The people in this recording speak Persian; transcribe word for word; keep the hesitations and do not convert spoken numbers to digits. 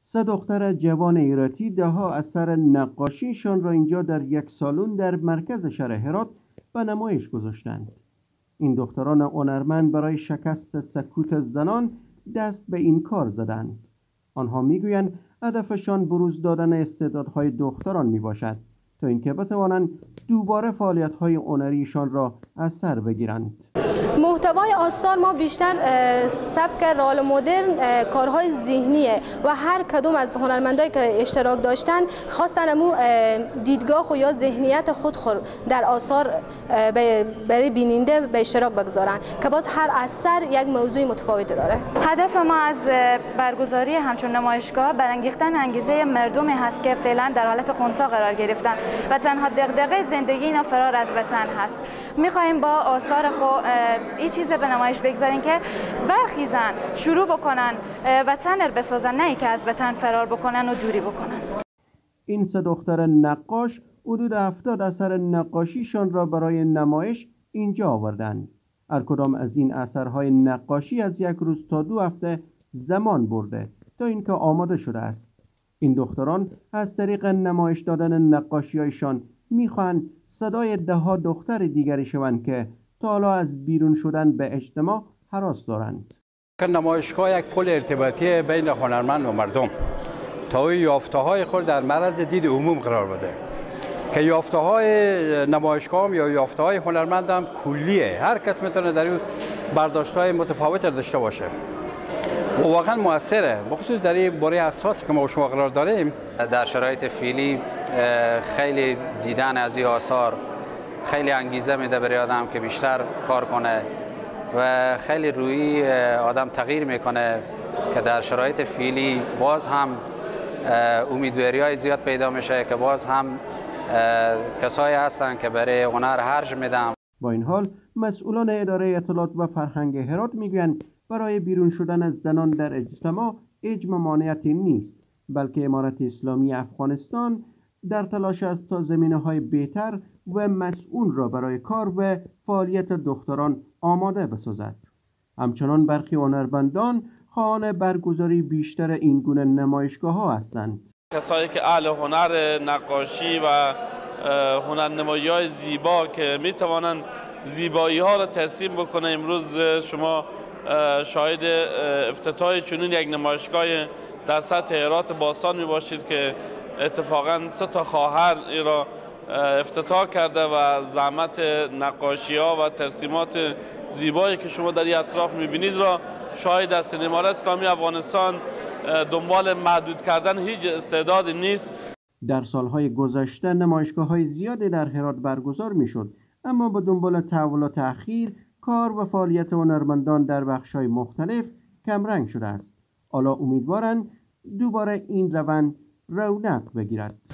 سه دختر جوان ایراتی دهها اثر نقاشیشان را اینجا در یک سالن در مرکز شهر هرات به نمایش گذاشتند. این دختران هنرمند برای شکست سکوت زنان دست به این کار زدند. آنها میگویند هدفشان بروز دادن استعدادهای دختران میباشد تا اینکه بتوانند دوباره فعالیت‌های هنریشان را از سر بگیرند. محتوای آثار ما بیشتر سبک رئال مدرن، کارهای ذهنیه و هر کدوم از هنرمندایی که اشتراک داشتن خواستن امو دیدگاه خود یا ذهنیت خود خود در آثار برای بیننده به اشتراک بگذارن که باز هر اثر یک موضوع متفاوتی داره. هدف ما از برگزاری همچون نمایشگاه برانگیختن انگیزه مردمی هست که فعلا در حالت خنثی قرار گرفتن و تنها دغدغه زندگی اینا فرار از وطن هست. می‌خوایم با آثار خود این چیز به نمایش بگذاریم که برخیزن، شروع بکنن، وطن رو بسازن، نه اینکه از وطن فرار بکنن و دوری بکنن. این سه دختر نقاش حدود هفتاد اثر نقاشیشان را برای نمایش اینجا آوردند. هر کدام از این اثرهای نقاشی از یک روز تا دو هفته زمان برده تا اینکه آماده شده است. این دختران از طریق نمایش دادن نقاشی‌هایشان می‌خواهند صدای ده‌ها دختر دیگری شوند که تا حالا از بیرون شدن به اجتماع هراس دارند. نمایشگاه یک پل ارتباطی بین هنرمند و مردم تا او یافته‌های خود در معرض دید عموم قرار بده که یافته‌های نمایشگاه یا یافته‌های هنرمند هم کلیه، هر کس میتونه در این برداشت‌های متفاوت داشته باشه و واقعا موثره، بخصوص در این باره اساس که ما شما قرار داریم. در شرایط فعلی خیلی دیدن از این آثار خیلی انگیزه میده برای آدم که بیشتر کار کنه و خیلی روی آدم تغییر میکنه که در شرایط فعلی باز هم امیدواری های زیاد پیدا میشه که باز هم کسایی هستن که برای هنر هرج میدن. با این حال مسئولان اداره اطلاعات و فرهنگ هرات میگویند برای بیرون شدن از زنان در اجتماع هیچ ممانعتی نیست، بلکه امارت اسلامی افغانستان در تلاش است تا زمینه‌های بهتر و مسئول را برای کار و فعالیت دختران آماده بسازد. همچنان برخی هنرمندان خواهان برگزاری بیشتر این گونه نمایشگاه‌ها هستند. کسایی که اهل هنر نقاشی و هنرنمایی‌های زیبا که می‌توانند زیبایی‌ها را ترسیم بکنه، امروز شما شاهد افتتاح چنین یک نمایشگاه در سطح هرات باستان میباشید که اتفاقا سه تا خواهر این را افتتاح کرده و زحمت نقاشی ها و ترسیمات زیبایی که شما در این اطراف میبینید را شاهد است. امارت اسلامی افغانستان دنبال محدود کردن هیچ استعداد نیست. در سالهای گذشته نمایشگاه‌های زیادی در هرات برگزار میشد، اما با دنبال تحول و تأخیر کار و فعالیت هنرمندان در بخش‌های مختلف کمرنگ شده است. حالا امیدوارند دوباره این روند رونق بگیرد.